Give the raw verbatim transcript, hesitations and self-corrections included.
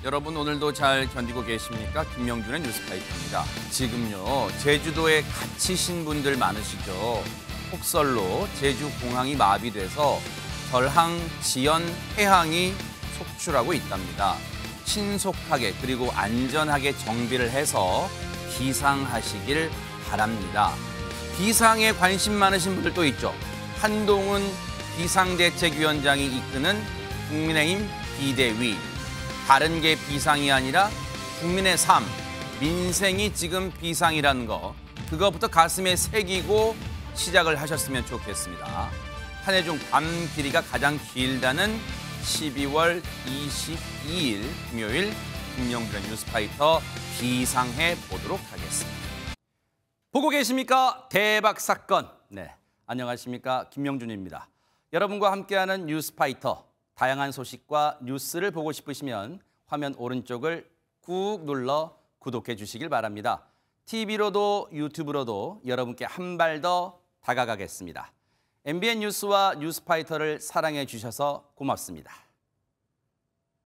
여러분 오늘도 잘 견디고 계십니까? 김명준의 뉴스파이터입니다. 지금요 제주도에 갇히신 분들 많으시죠. 폭설로 제주 공항이 마비돼서 절항, 지연, 해항이 속출하고 있답니다. 신속하게 그리고 안전하게 정비를 해서 비상하시길 바랍니다. 비상에 관심 많으신 분들도 있죠. 한동훈 비상대책위원장이 이끄는 국민의힘 비대위. 다른 게 비상이 아니라 국민의 삶, 민생이 지금 비상이라는 거, 그거부터 가슴에 새기고 시작을 하셨으면 좋겠습니다. 한 해 중 밤 길이가 가장 길다는 십이월 이십이일 금요일 김명준의 뉴스파이터 비상해 보도록 하겠습니다. 보고 계십니까? 대박 사건. 네, 안녕하십니까? 김명준입니다. 여러분과 함께하는 뉴스파이터. 다양한 소식과 뉴스를 보고 싶으시면 화면 오른쪽을 꾹 눌러 구독해 주시길 바랍니다. 티비로도 유튜브로도 여러분께 한 발 더 다가가겠습니다. 엠비엔 뉴스와 뉴스파이터를 사랑해 주셔서 고맙습니다.